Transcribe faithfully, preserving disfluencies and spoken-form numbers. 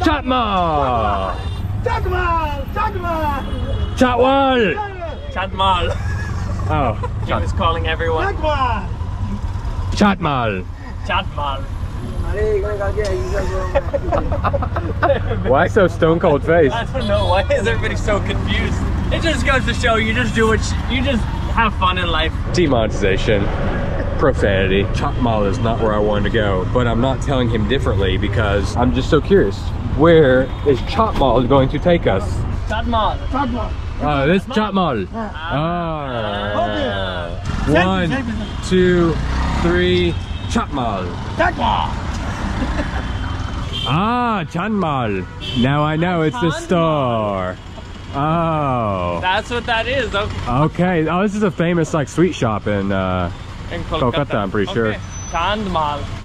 Chatmal! Chatmal! Chatmal! Chatwal! Chatmal. Oh, He was calling everyone. Chatmal! Chatmal. Chatmal. Why so stone cold face? I don't know, why is everybody so confused? It just goes to show you just do what you, you just have fun in life. Demonetization, profanity. Chatmal is not where I wanted to go, but I'm not telling him differently because I'm just so curious. Where is Chatmal going to take us? Chatmal. Chatmal! Oh, this Chatmal. Ah. One, two, three, Chatmal. Chatmal! Ah, Chanmal. Now I know it's the store. Oh. That's what that is. Okay. Okay. Oh, this is a famous like sweet shop in uh, In Kolkata, I'm pretty sure. Okay. Chandmal.